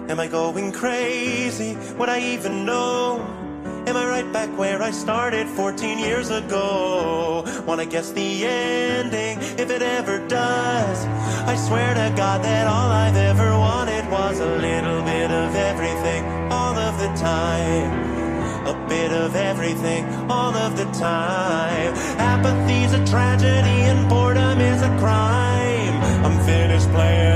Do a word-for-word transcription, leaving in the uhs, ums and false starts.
Am I going crazy? Would I even know? Am I right back where I started fourteen years ago? Wanna guess the ending, if it ever does. I swear to God that all I've ever wanted was a little bit of everything, all of the time. A bit of everything, all of the time. Apathy's a tragedy and boredom is a crime. I'm finished playing